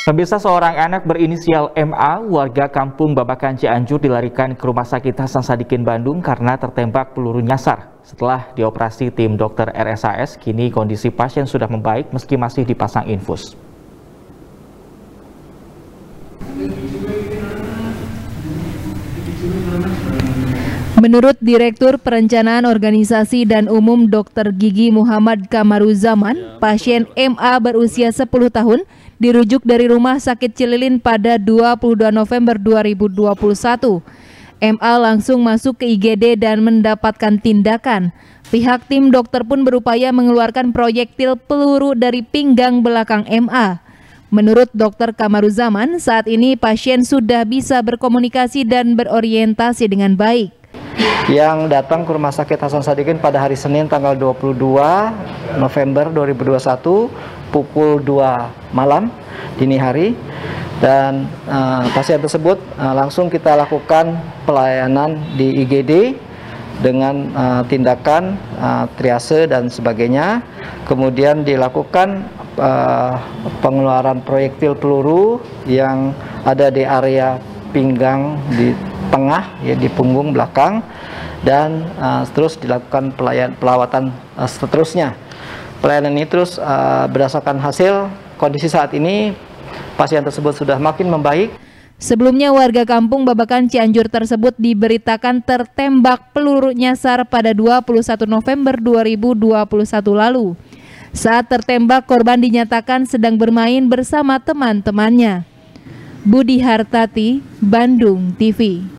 Pemirsa, seorang anak berinisial MA, warga kampung Babakan Cianjur, dilarikan ke Rumah Sakit Hasan Sadikin Bandung karena tertembak peluru nyasar. Setelah dioperasi tim dokter RSAS, kini kondisi pasien sudah membaik meski masih dipasang infus. Menurut Direktur Perencanaan Organisasi dan Umum Dr. Gigi Muhammad Kamaruzaman, pasien MA berusia 10 tahun dirujuk dari Rumah Sakit Cililin pada 22 November 2021. MA langsung masuk ke IGD dan mendapatkan tindakan. Pihak tim dokter pun berupaya mengeluarkan proyektil peluru dari pinggang belakang MA. Menurut Dr. Kamaruzaman, saat ini pasien sudah bisa berkomunikasi dan berorientasi dengan baik. Yang datang ke Rumah Sakit Hasan Sadikin pada hari Senin tanggal 22 November 2021 pukul 2 malam dini hari, dan pasien tersebut langsung kita lakukan pelayanan di IGD dengan tindakan triase dan sebagainya. Kemudian dilakukan pengeluaran proyektil peluru yang ada di area pinggang di tengah, ya, di punggung belakang, dan terus dilakukan pelawatan seterusnya. Pelayanan ini terus berdasarkan hasil kondisi saat ini pasien tersebut sudah makin membaik. Sebelumnya warga kampung Babakan Cianjur tersebut diberitakan tertembak peluru nyasar pada 21 November 2021 lalu. Saat tertembak, korban dinyatakan sedang bermain bersama teman-temannya. Budi Hartati, Bandung TV.